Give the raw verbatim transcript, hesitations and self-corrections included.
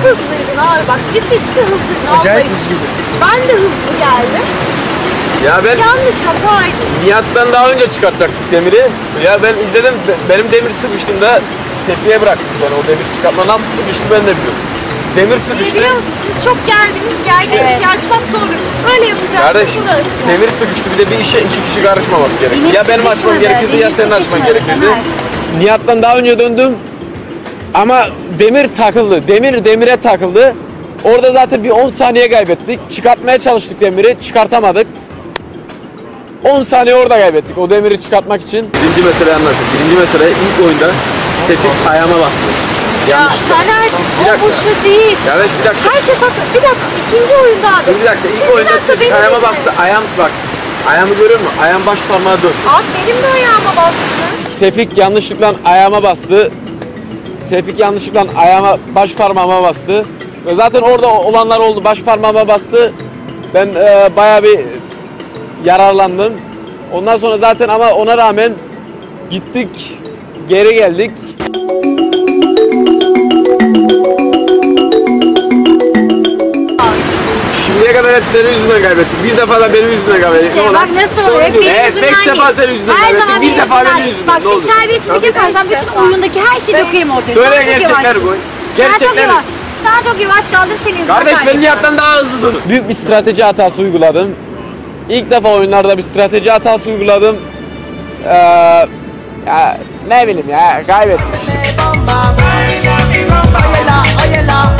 hızlıydın abi bak ciddi ciddi hızlıydın. Acayip hızlıydı. Ben de hızlı geldim. Ya ben Yanlış hataydı. Nihat'tan daha önce çıkartacaktık demiri. Ya ben izledim, benim demir sıkıştığında tepkiye bıraktım yani o demir çıkartma nasıl sıkıştı ben de biliyorum. Demir sıkıştı. Biliyor musunuz siz çok gerginiz, gergin bir şey açmak zor. Böyle yapacağım. Kardeş, demir sıkıştı bir de bir işe iki kişi karışmaması gerekiyor. Ya benim açmam gerekirdi ya senin açman gerekirdi. Nihat'tan daha önce döndüm ama demir takıldı, demir demire takıldı. Orada zaten bir on saniye kaybettik. Çıkartmaya çalıştık demiri, çıkartamadık. on saniye orada kaybettik o demiri çıkartmak için. Birinci meseleyi anlatayım. Birinci mesele ilk oyunda Tevfik ayağıma bastı. Ya Taner o boşu değil. Evet bir dakika. Herkes hatır. Bir dakika ikinci oyunda abi. Bir dakika ilk oyunda Tevfik ayağıma bastı. Ayağım bak. Ayağımı görüyor musun? Ayağım baş parmağı dön. Abi benim de ayağıma bastı. Tevfik yanlışlıkla ayağıma bastı. Tevfik yanlışlıkla ayağıma baş parmağıma bastı. Ve zaten orada olanlar oldu. Baş parmağıma bastı. Ben e, bayağı bir yararlandım. Ondan sonra zaten ama ona rağmen gittik, geri geldik. Şimdiye kadar hep senin yüzünden kaybettik. Bir defa da benim yüzümden kaybettik. İşte bak nasıl olur? Hep benim evet, yüzümden beş defa senin yüzünden her kaybettik. zaman Bir defa benim yüzümden. yüzümden. Bak şimdi terbiyesizlik yaparsan bütün oyundaki her şeyi dökeyim ortaya. Söyle Sana çok gerçekler yavaş. koy. Sana çok Gerçekler. yavaş. Sana çok yavaş kaldın senin yüzünden. Kardeş ben kaybettin. Nihat'tan daha hızlı durdum. Büyük bir strateji hatası uyguladım. İlk defa oyunlarda bir strateji hatası uyguladım. Ee, ya ne bileyim ya kaybettim.